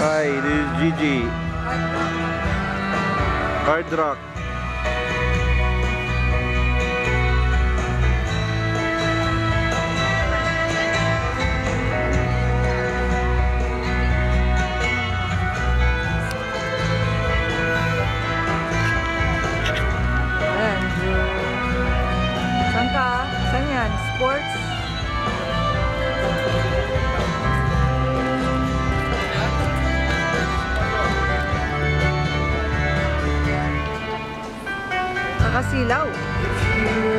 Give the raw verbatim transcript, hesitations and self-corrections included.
Hi, this is Gigi. Hard Rock. Ayan. Saan ka? Saan yan? Sports? Nakasilaw.